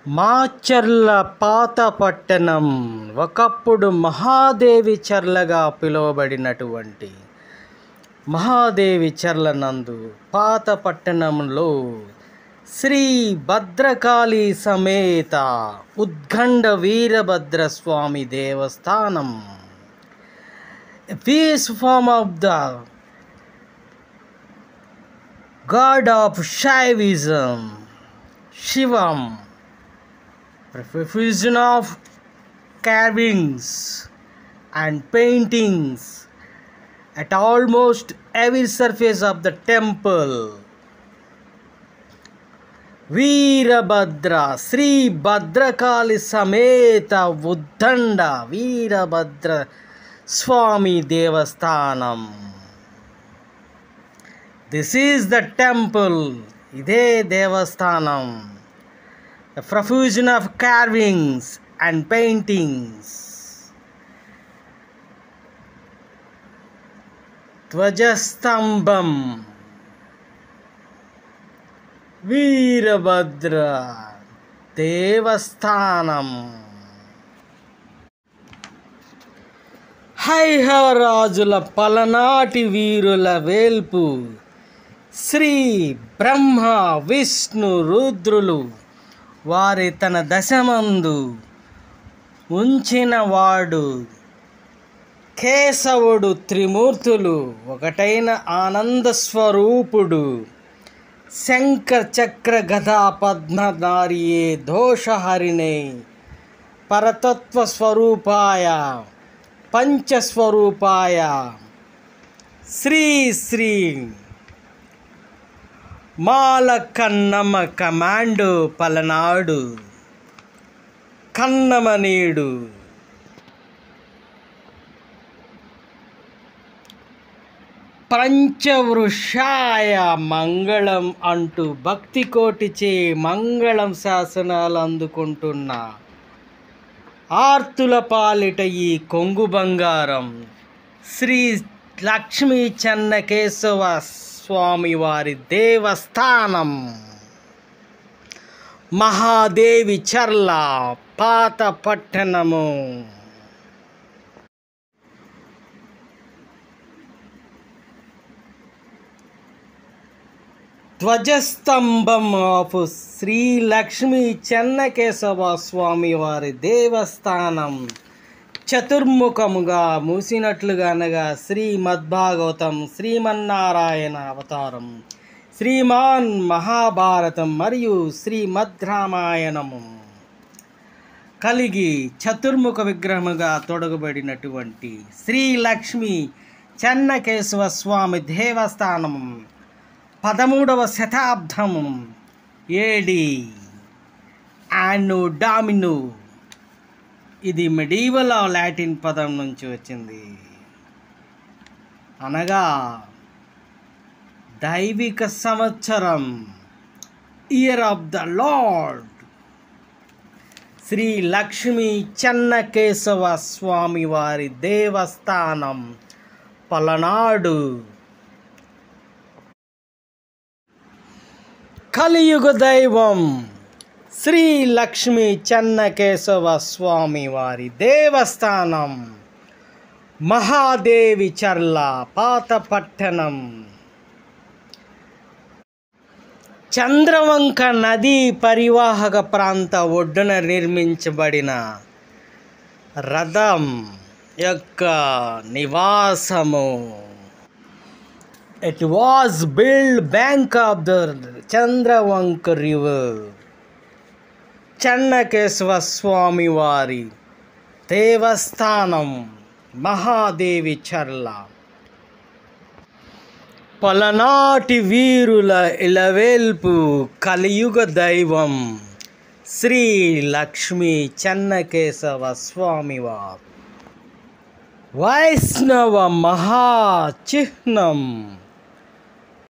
మాచర్ల పాత పట్టణం ఒకప్పుడు మహాదేవి చర్లగా పిలువబడినటువంటి మహాదేవి చర్ల నందు పాత పట్టణంలో శ్రీ భద్రకాళి సమేత ఉద్గండ వీరభద్ర స్వామి దేవస్థానం. This form of the god of Shaivism, Shivam, profusion of carvings and paintings at almost every surface of the temple. Veerabhadra, Sri Bhadrakali Sameta Uddanda Veerabhadra Swami Devasthanam. This is the temple, Ide Devasthanam. A profusion of carvings and paintings. Dvajastambam Veerabhadra Devasthanam. హైహవరాజుల పలనాటి వీరుల వేల్పు శ్రీ బ్రహ్మ విష్ణు రుద్రులు వారి తన దశమందు ఉంచినవాడు కేశవుడు త్రిమూర్తులు ఒకటైన ఆనంద స్వరూపుడు శంఖ చక్ర గదా పద్మధారియే దోషహరిణే పరతత్వ స్వరూపాయ పంచస్వరూపాయ శ్రీ శ్రీ మాల కన్నమ కమాండో పలనాడు కన్నమనీడు పంచవృషాయ మంగళం అంటూ భక్తి కోటిచే మంగళం శాసనాలు అందుకుంటున్న ఆర్తుల పాలిట ఈ కొంగు బంగారం శ్రీ లక్ష్మీ చెన్నకేశవ స్వామి వారి దేవస్థానం మహాదేవి చర్ల పాత పట్టణము. ధ్వజస్తంభం ఆఫ్ శ్రీ లక్ష్మీ చెన్నకేశవ స్వామి వారి దేవస్థానం చతుర్ముఖముగా మూసినట్లుగా అనగా శ్రీమద్భాగవతం, శ్రీమన్నారాయణ అవతారం, శ్రీమాన్ మహాభారతం మరియు శ్రీమద్ రామాయణము కలిగి చతుర్ముఖ విగ్రహముగా తొడగబడినటువంటి శ్రీ లక్ష్మీ చెన్నకేశవ స్వామి దేవస్థానం 13వ శతాబ్దము ఏడి యానో డామినో. ఇది మెడీవల్ లాటిన్ పదం నుంచి వచ్చింది, అనగా దైవిక సంవత్సరం, year of the lord. Shri Lakshmi Chennakeshava Swami వారి దేవస్థానం పలనాడు. కలియుగ దైవం శ్రీ లక్ష్మీ చెన్నకేశవ స్వామి వారి దేవస్థానం మహాదేవి చర్ల పాత పట్టణం. చంద్రవంక నదీ పరివాహక ప్రాంత ఒడ్డున నిర్మించబడిన రథం యొక్క నివాసము. It was built bank of the Chandravanka river. Chennakesava Swami వారి దేవస్థానం మహాదేవి చర్ల పలనాటి వీరుల ఇలవేల్పు కలియుగ దైవం శ్రీ లక్ష్మీ చెన్నకేశవ స్వామి వారు వైష్ణవ మహాచిహ్నం.